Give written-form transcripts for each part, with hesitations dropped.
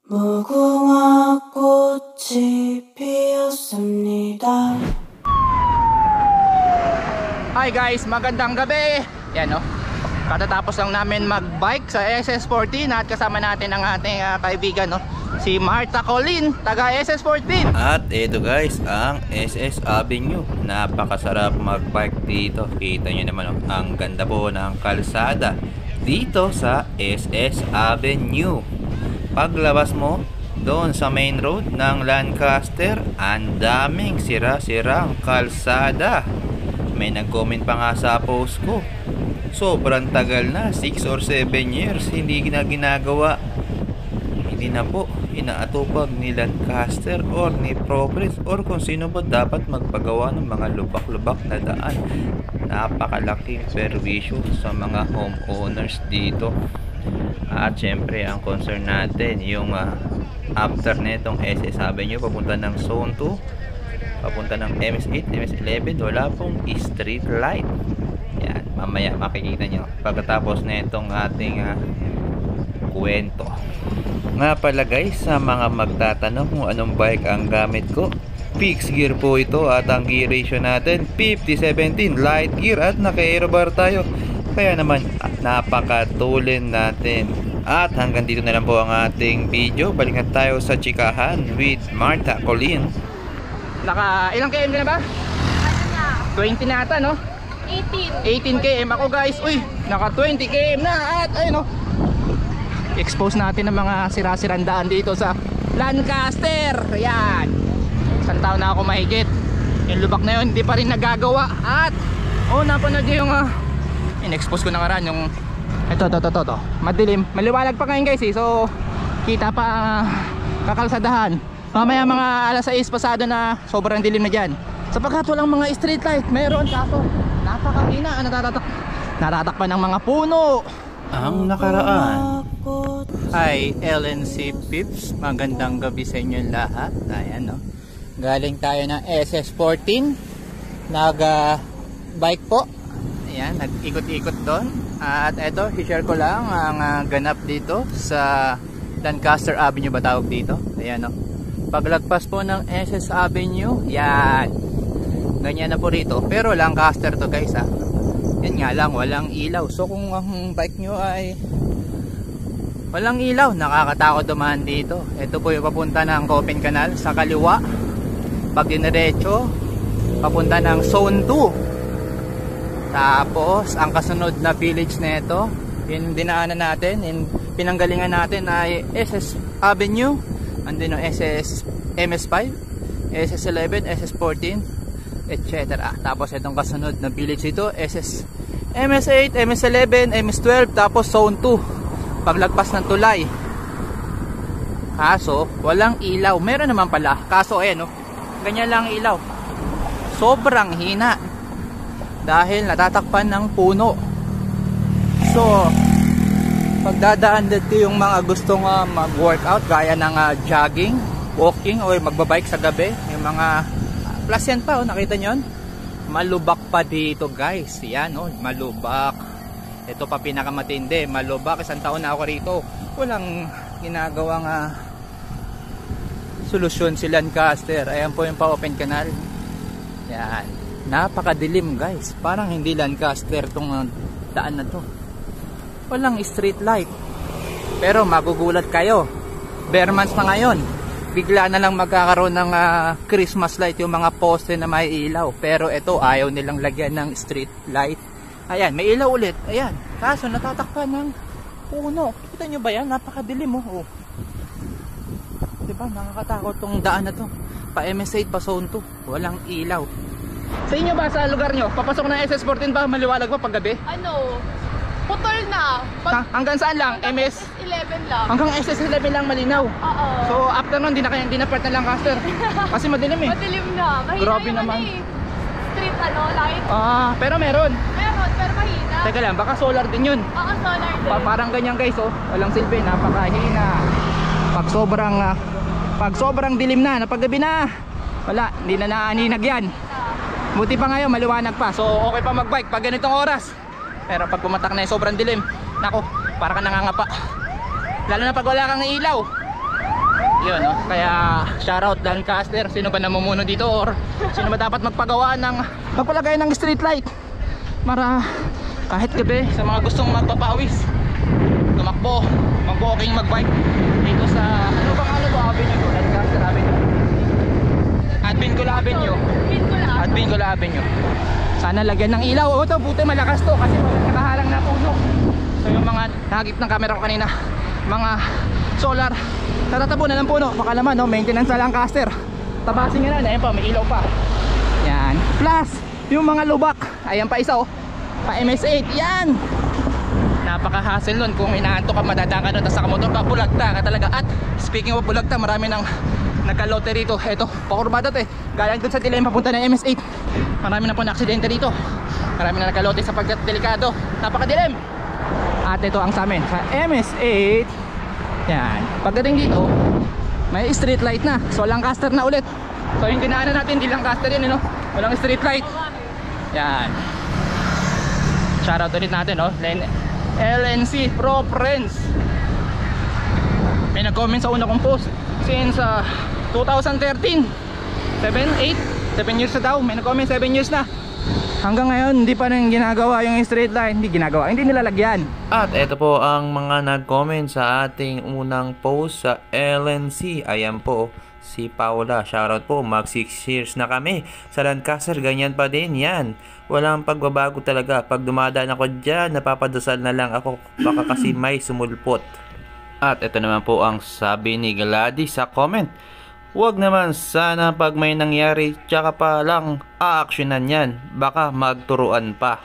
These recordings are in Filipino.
무궁화 꽃이 피었습니다. Hi guys, magandang gabi. Yan o, katatapos lang namin mag-bike sa SS14 at kasama natin ang ating kaibigan, no? Si Martha Colleen, taga SS14. At ito guys, ang SS Avenue. Napakasarap mag-bike dito. Kita nyo naman, ang ganda po ng kalsada dito sa SS Avenue. Paglabas mo doon sa main road ng Lancaster, ang daming sira-sirang kalsada. May nag-comment pa nga sa post ko, sobrang tagal na, 6 or 7 years hindi na ginagawa. Hindi na po inaatupag ni Lancaster or ni Progress or kung sino ba dapat magpagawa ng mga lubak-lubak na daan. Napakalaking servisyo sa mga homeowners dito. At syempre ang concern natin yung after netong SS Avenue papunta ng Zone 2, papunta ng MS8, MS11, wala pong street light. Yan, mamaya makikita nyo pagkatapos netong ating kwento. Nga pala guys, sa mga magtatanong kung anong bike ang gamit ko, fixed gear po ito at ang gear ratio natin 50-17 light gear at naka-aero bar tayo. Kaya naman napakatulin natin. At hanggang dito na lang po ang ating video. Balikan tayo sa chikahan with Martha Colleen. Naka ilang km ka na ba? 20 na ata, no? 18 km ako guys. Uy, naka 20 km na. At ayun, no, expose natin ang mga sira-sirang daan dito sa Lancaster. Ayan, isang taon na ako mahigit. Yung lubak na yun hindi pa rin nagagawa. At napanood nyo yung in-expose ko na nga rin yung ito, madilim, maliwanag pa ngayon guys so kita pa kakalsadahan. Mamaya mga alas 6 pasado na sobrang dilim na dyan sapagkat walang mga street light. Meron kaso napakahina, natatakpan ng mga puno. Ang nakaraan. Hi LNC Pips, magandang gabi sa inyo lahat. Ayan, no, galing tayo ng SS14, nag bike po. Ayan, nag-ikot-ikot doon. At eto, i-share ko lang ang ganap dito sa Lancaster Avenue ba tawag dito. Ayan, no, paglagpas po ng SS Avenue, yan, ganyan na po rito. Pero Lancaster to guys, yan nga lang, walang ilaw. So kung ang bike nyo ay walang ilaw, nakakatakot dumaan dito. Ito po yung papunta ng Copen Canal sa kaliwa. Pag diniretso, papunta ng Zone 2. Tapos ang kasunod na village na ito, yung dinaanan natin, yung pinanggalingan natin ay SS Avenue, andun yung SS MS5, SS11, SS14, etc. Tapos itong kasunod na village ito, SS MS8, MS11, MS12, tapos Zone 2 paglagpas ng tulay. Kaso walang ilaw. Meron naman pala, kaso no, ganyan lang ilaw, sobrang hina dahil natatakpan ng puno. So pagdadaan dito yung mga gustong mag-workout gaya ng jogging, walking o magbabike sa gabi, yung mga plus yan pa, nakita nyo yun? Malubak pa dito guys. Yan, malubak. Ito pa pinakamatindi, malubak. Isang taon na ako rito, walang ginagawang solusyon si Lancaster. Ayan po yung pa-open canal. Yan, napakadilim guys, parang hindi Lancaster tong daan na to. Walang street light. Pero magugulat kayo, bare months na ngayon, bigla na lang magkakaroon ng Christmas light yung mga poste na may ilaw. Pero ito ayaw nilang lagyan ng street light. Ayan, may ilaw ulit. Ayan, kaso natatakpan ng puno. Kita nyo ba yan? Napakadilim diba, nakakatakot tong daan na to. Pa MS8 pa Zone 2, walang ilaw. Sa inyo ba, sa lugar nyo, papasok na SS14 ba, maliwalag pa pag gabi? Putol na. Hanggang saan lang? SS11 lang. Hanggang SS11 lang malinaw. Oo. So after nun, di na part na Lancaster. Kasi madilim Madilim na. Mahina Grabe yung naman. Street light. Pero meron. Meron, pero mahina. Teka lang, baka solar din yun. Oo, solar din. Parang ganyan guys, walang silbi, napakahina. Pag sobrang dilim na, pag gabi na, wala, hindi na naaninag yan. Buti pa ngayon, maliwanag pa. So okay pa magbike pag ganitong oras. Pero pag pumatak na yung sobrang dilim, nako, para ka nangangapa. Lalo na pag wala kang ilaw. Yun, no? Kaya shoutout Lancaster. Sino ba namumuno dito or sino ba dapat magpagawa ng magpalagay ng street light para kahit gabi sa mga gustong magpapawis, tumakbo, mag-walking, mag-bike dito sa ano bang ano ba avenue to? Lancaster Avenue. Advincula Avenue. Advincula Avenue. Sana lagyan ng ilaw. O ito, buti malakas to kasi nakahalang na puno. So yung mga nakagip ng camera ko kanina, mga solar, tatatapo na ng puno. Baka naman, no, maintenance sa Lancaster. Tabasin nga na, ayan pa, may ilaw pa. Yan. Plus, yung mga lubak. Ayan pa isa, oh. Pa MS8. Yan. Napaka-hassle nun. Kung inaanto ka, madadaan ka nun, tapos sa motor ka, bulagta ka talaga. At speaking of bulagta, marami nang nagkalote rito. Eto, pakurbada to eh. Galing dun sa dilim, papunta ng MS8. Marami na po na aksidente dito. Marami na nagkalote sapagkat delikado. Napakadilim. At ito ang sa amin, sa MS8. Yan. Pagdating dito, may street light na. So Lancaster na ulit. So yung dinaanan natin, di Lancaster yun, no? Walang street light. Yan. Shoutout ulit natin, no? LNC Pro Friends. May nag-comment sa una kong post since 2013. 7 years na daw. May nag-comment 7 years na. Hanggang ngayon hindi pa rin ginagawa yung street light. Hindi nilalagyan. At ito po ang mga nag-comment sa ating unang post sa LNC. Ayan po, si Paula. Shoutout po, mag 6 years na kami sa Lancaster, ganyan pa din yan. Walang pagbabago talaga. Pag dumadaan ako dyan, napapadasal na lang ako, baka kasi may sumulpot. At ito naman po ang sabi ni Gladys sa comment. Huwag naman sana pag may nangyari tsaka pa lang aaksyonan yan, baka magturuan pa.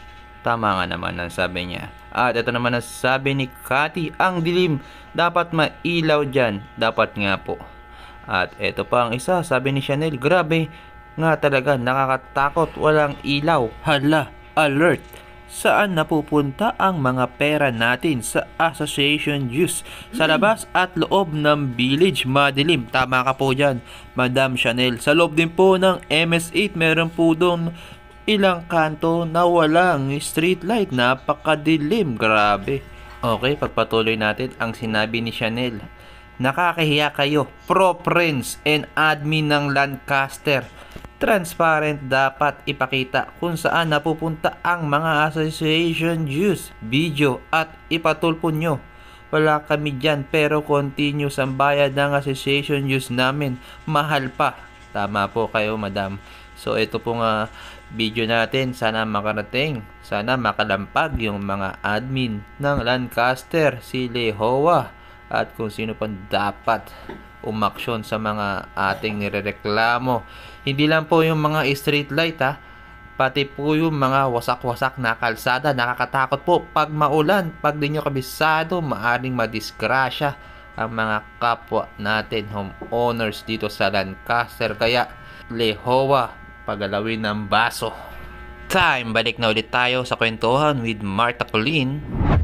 Tama nga naman ang sabi niya. At ito naman ang sabi ni Cathy, ang dilim, dapat mailaw dyan, dapat nga po. At ito pa ang isa, sabi ni Chanel, grabe nga talaga, nakakatakot, walang ilaw. Hala, alert! Saan napupunta ang mga pera natin? Sa association use, sa labas at loob ng village, madilim. Tama ka po dyan, Madam Chanel. Sa loob din po ng MS8, meron po doon ilang kanto na walang street light. Napakadilim, grabe. Okay, pagpatuloy natin ang sinabi ni Chanel. Nakakahiya kayo, Pro Friends and admin ng Lancaster. Transparent dapat ipakita kung saan napupunta ang mga association dues, video at ipatulpo nyo. Wala kami dyan pero continuous ang bayad ng association dues namin. Mahal pa. Tama po kayo, madam. So ito pong video natin, sana makarating, sana makalampag yung mga admin ng Lancaster, si Lehowa at kung sino pa dapat umaksyon sa mga ating nirereklamo. Hindi lang po yung mga street light pati po yung mga wasak-wasak na kalsada. Nakakatakot po pag maulan, pag di nyo kabisado, maaring madisgrasya ang mga kapwa natin homeowners dito sa Lancaster. Kaya Lehowa, pagalawin ng baso. Time, balik na ulit tayo sa kwentuhan with Marta Colleen.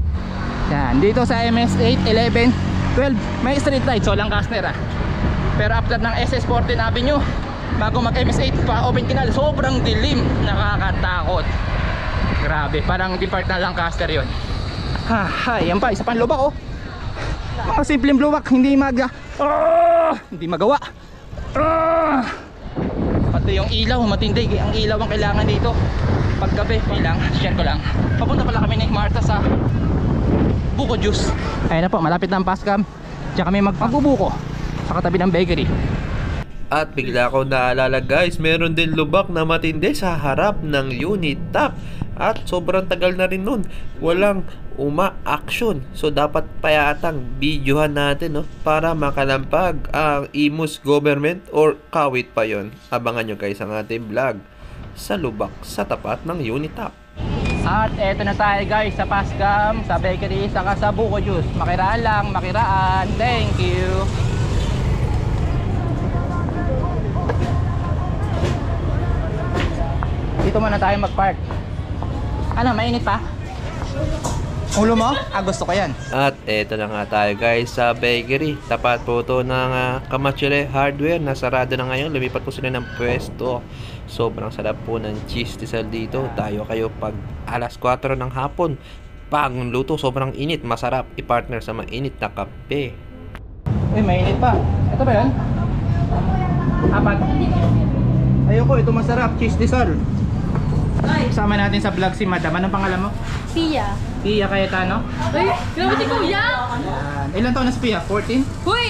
Yan, dito sa MS8, 11, 12, may street light. So Lancaster pero after ng SS14 Avenue, bago mag MS8 pa open canal, sobrang dilim, nakakatakot. Grabe, parang depart na Lancaster yun. Yan pa, isa pang lubak mga simpleng lubak, hindi magawa. Pati yung ilaw, matindi. Ang ilaw ang kailangan dito paggabi. Share ko lang, papunta pala kami ni Marta sa Buko Juice. Ayun na po, malapit na ang Pascam. Diyan kami magpabubuko sa katabi ng bakery. At bigla ko naalala guys, meron din lubak na matindi sa harap ng unit top. At sobrang tagal na rin nun, walang uma-action. So dapat payatang videohan natin para makalampag ang Imus government or kawit pa yon. Abangan nyo guys ang ating vlog sa lubak sa tapat ng unit top. At eto na tayo guys sa Pascam, sa bakery, saka sa Buko Juice. Makiraan lang, makiraan. Thank you. Dito muna tayo mag-park. Ano, mainit pa? Ulo mo? Gusto ko yan. At eto na nga tayo guys sa bakery. Tapat po ito ng Kamachile Hardware. Nasarado na ngayon, lumipat po sila ng pwesto. Sobrang sarap po ng cheese tisal dito. Tayo kayo pag alas 4 ng hapon. Pangluto, sobrang init, masarap i-partner sa mainit na kape. Uy, mainit pa. Ito ba yan? Apat. Ayoko, ito masarap. Cheese disol. Kasama natin sa vlog si Madam. Anong pangalan mo? Pia. Pia Cayetano. Uy, grabe si Kuya. Yan. Ilan taon na si Pia? 14? Uy,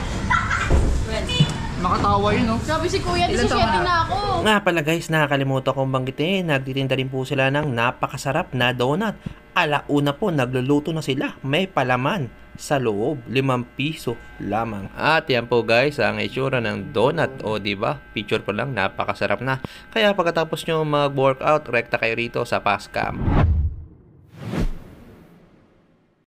Makatawa yun, no? grabe si Kuya. Ilan 17 taon na? na ako. Nga pala guys, nakakalimutan kong banggitin, nagtitinda rin po sila ng napakasarap na donut. Alauna po, nagluluto na sila. May palaman sa loob, 5 piso lamang. At yan po guys, ang itsura ng donut. O diba, picture pa lang, napakasarap na. Kaya pagkatapos nyo mag-workout, rekta kayo rito sa Pascam.